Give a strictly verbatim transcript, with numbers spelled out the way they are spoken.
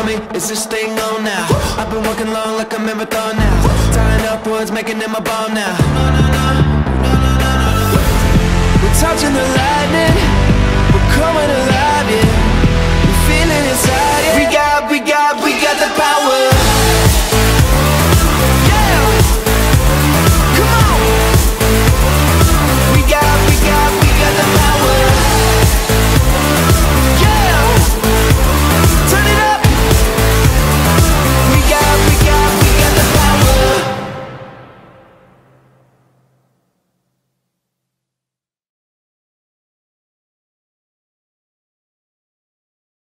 me, is this thing on now? I've been working long like a marathon now, tying up words, making them a bomb now. No, no, no, no, no, no, no. We're touching the lightning, we're coming alive, yeah.